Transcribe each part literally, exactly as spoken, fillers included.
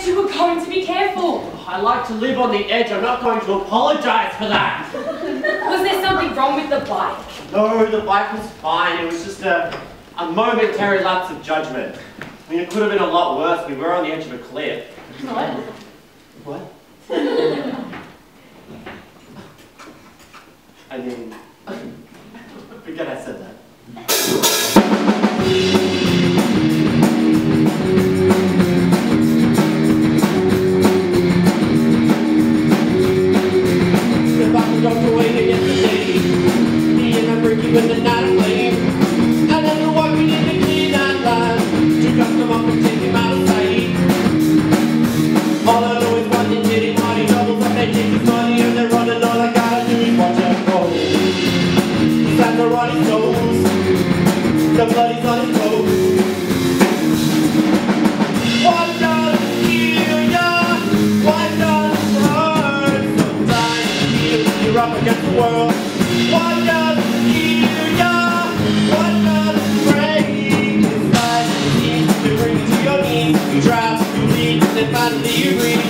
said you were going to be careful. I like to live on the edge. I'm not going to apologise for that. Was there something wrong with the bike? No, the bike was fine. It was just a, a momentary lapse of judgment. I mean, it could have been a lot worse. We were on the edge of a cliff. What? What? I mean, forget I said that. If I could go away against the day, me and my freaky with the night of flame, I never walking in the clean night line to drop them off and take him out of sight. All I know is watching getting money doubles up, they take his money and they're running. All I gotta do is watch out go. Slap the on his toes, the blood is on his clothes. What does kill ya? What does hurt? Sometimes you feel you're up against the world. What does kill ya? What does break? It's like you need to bring you to your knees. You try, you bleed, then finally you breathe.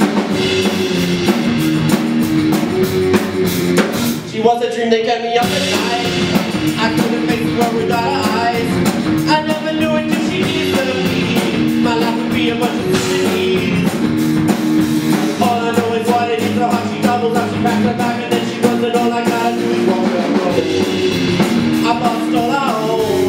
She was a dream that kept me up at night. I couldn't face the world without her eyes. I never knew it till she deserved me. My life would be a bunch of symphonies. All I know is what it is, so how she doubles up, she packs her back, and then she runs, and all I gotta do is walk her road. I bust all I own.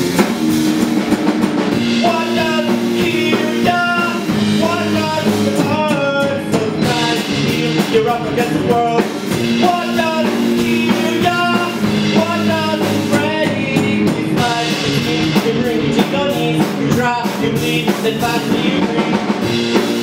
What does kill ya? What does hurt? Sometimes you feel you're up against the world. What does kill ya? What does break? It's like you bring you to your knees. You try, you bleed, then finally you breathe.